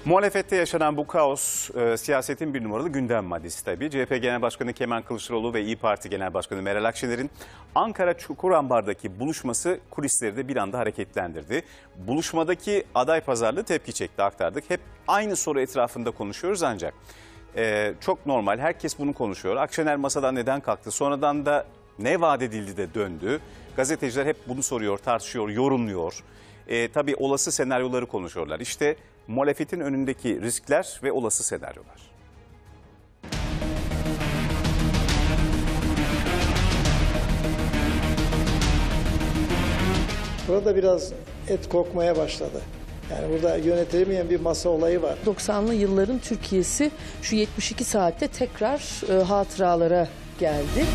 Muhalefette yaşanan bu kaos siyasetin bir numaralı gündem maddesi tabii. CHP Genel Başkanı Kemal Kılıçdaroğlu ve İYİ Parti Genel Başkanı Meral Akşener'in Ankara Çukurambar'daki buluşması kulisleri de bir anda hareketlendirdi. Buluşmadaki aday pazarlığı tepki çekti, aktardık. Hep aynı soru etrafında konuşuyoruz ancak çok normal, herkes bunu konuşuyor. Akşener masadan neden kalktı, sonradan da ne vaat edildi de döndü. Gazeteciler hep bunu soruyor, tartışıyor, yorumluyor. Tabii olası senaryoları konuşuyorlar. İşte muhalefetin önündeki riskler ve olası senaryolar. Burada biraz et kokmaya başladı. Yani burada yönetilemeyen bir masa olayı var. 90'lı yılların Türkiye'si şu 72 saatte tekrar hatıralara geldi.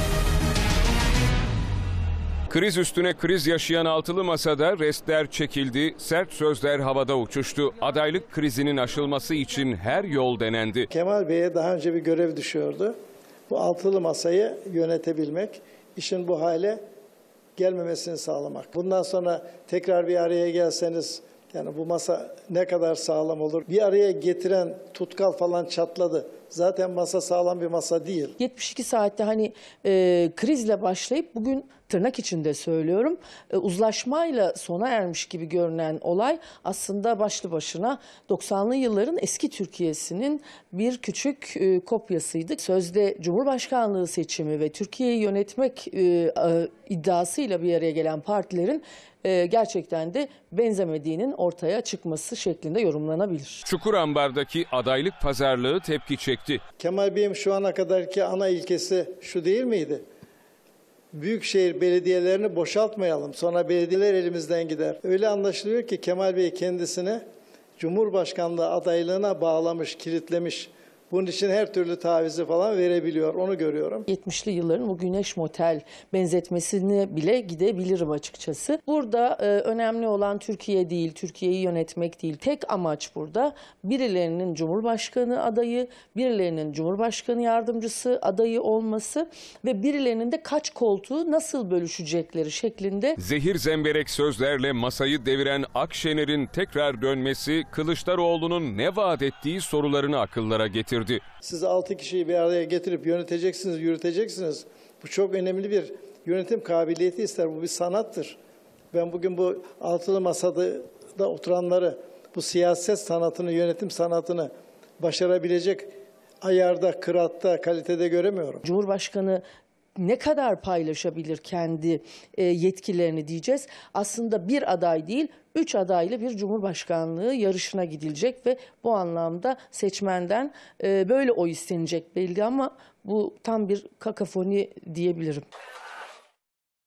Kriz üstüne kriz yaşayan altılı masada restler çekildi, sert sözler havada uçuştu. Adaylık krizinin aşılması için her yol denendi. Kemal Bey'e daha önce bir görev düşüyordu. Bu altılı masayı yönetebilmek, işin bu hale gelmemesini sağlamak. Bundan sonra tekrar bir araya gelseniz, yani bu masa ne kadar sağlam olur? Bir araya getiren tutkal falan çatladı. Zaten masa sağlam bir masa değil. 72 saatte hani krizle başlayıp bugün tırnak içinde söylüyorum uzlaşmayla sona ermiş gibi görünen olay aslında başlı başına 90'lı yılların eski Türkiye'sinin bir küçük kopyasıydı. Sözde Cumhurbaşkanlığı seçimi ve Türkiye'yi yönetmek iddiasıyla bir araya gelen partilerin gerçekten de benzemediğinin ortaya çıkması şeklinde yorumlanabilir. Çukurambar'daki adaylık pazarlığı tepki çekti. Kemal Bey'in şu ana kadarki ana ilkesi şu değil miydi? Büyükşehir belediyelerini boşaltmayalım, sonra belediyeler elimizden gider. Öyle anlaşılıyor ki Kemal Bey kendisini Cumhurbaşkanlığı adaylığına bağlamış, kilitlemiş. Bunun için her türlü tavizi falan verebiliyor, onu görüyorum. 70'li yılların bu Güneş Motel benzetmesine bile gidebilirim açıkçası. Burada önemli olan Türkiye değil, Türkiye'yi yönetmek değil. Tek amaç burada birilerinin Cumhurbaşkanı adayı, birilerinin Cumhurbaşkanı yardımcısı adayı olması ve birilerinin de kaç koltuğu nasıl bölüşecekleri şeklinde. Zehir zemberek sözlerle masayı deviren Akşener'in tekrar dönmesi Kılıçdaroğlu'nun ne vaat ettiği sorularını akıllara getirdi. Siz 6 kişiyi bir araya getirip yöneteceksiniz, yürüteceksiniz. Bu çok önemli bir yönetim kabiliyeti ister. Bu bir sanattır. Ben bugün bu altılı masada oturanları, bu siyaset sanatını, yönetim sanatını başarabilecek ayarda, kıratta, kalitede göremiyorum. Cumhurbaşkanı ne kadar paylaşabilir kendi yetkilerini diyeceğiz. Aslında bir aday değil, 3 adaylı bir cumhurbaşkanlığı yarışına gidilecek ve bu anlamda seçmenden böyle oy istenecek belli ama bu tam bir kakafoni diyebilirim.